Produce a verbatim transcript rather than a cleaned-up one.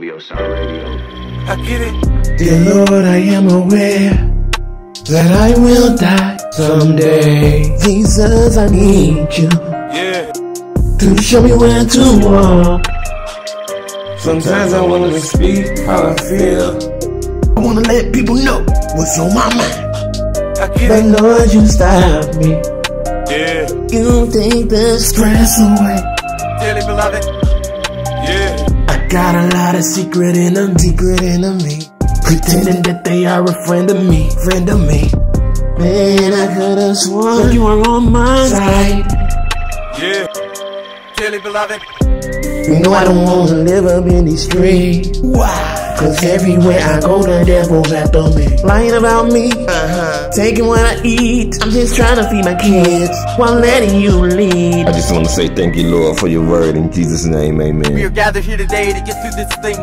O Star Radio. I get it. Dear Lord, I am aware that I will die someday. Jesus, I need you. Yeah. To show me where to walk. Sometimes I wanna speak how I feel. I wanna let people know what's on my mind. I get But it. Lord, you stop me. Yeah. You take the stress away. Dearly beloved. Yeah. I got a lot of secret in them, secret in me. Pretending that they are a friend of me, friend of me. Man, I could've sworn you were on my side. Yeah. Dearly beloved. You know I don't wanna live up in these streets. Why? Cause everywhere I go, the devil's after me. Lying about me, uh-huh. Taking what I eat. I'm just trying to feed my kids while letting you lead. I just want to say thank you, Lord, for your word. In Jesus' name, amen. We are gathered here today to get through this thing.